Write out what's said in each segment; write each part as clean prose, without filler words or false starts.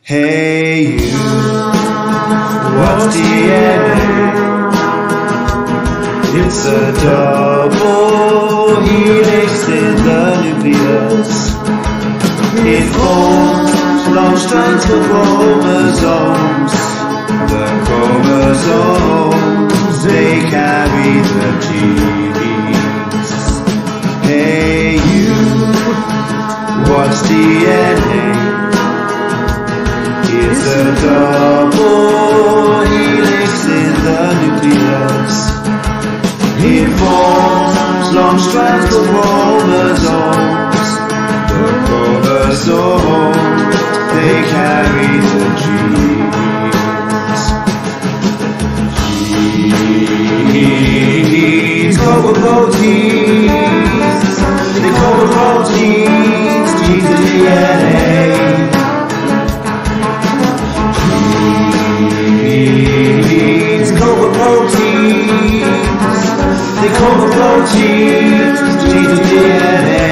Hey you, what's DNA? It's a double helix in the nucleus. It forms long strands of chromosomes. The chromosomes, they carry the genes. Hey you, what's DNA? It's a double helix in the nucleus. It forms long strands of chromosomes. The chromosomes, they carry the genes. Genes, cover proteins. They cover proteins, genes and DNA. They call the proteins, genes and DNA.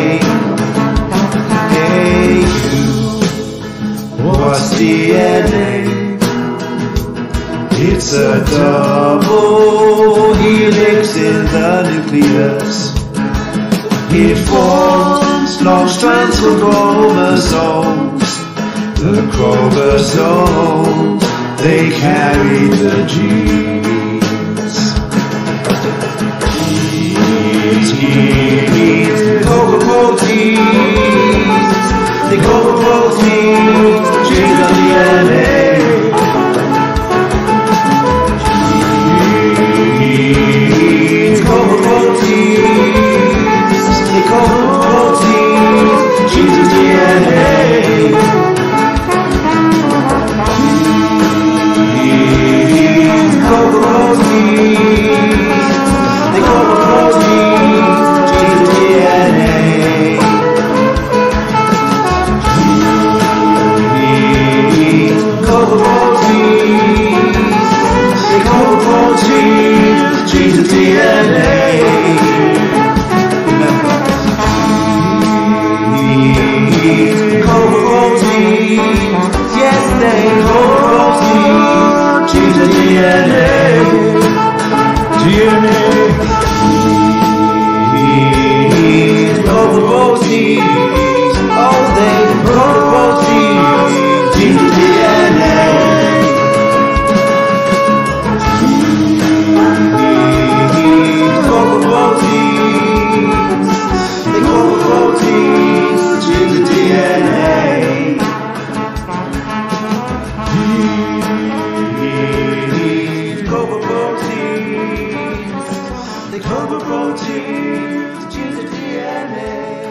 Hey you, what's DNA? It's a double helix in the nucleus. It forms long strands of chromosomes. The chromosomes, they carry the genes. Cover proteins, they cover proteins, genes and DNA. Genes cover proteins, they cover proteins, genes and DNA. Genes cover proteins, they cover proteins. Genes and DNA. Cover proteins, yes they cover proteins, genes and DNA. DNA. Cover proteins, oh they cover proteins, genes and DNA. They cover proteins, genes and DNA.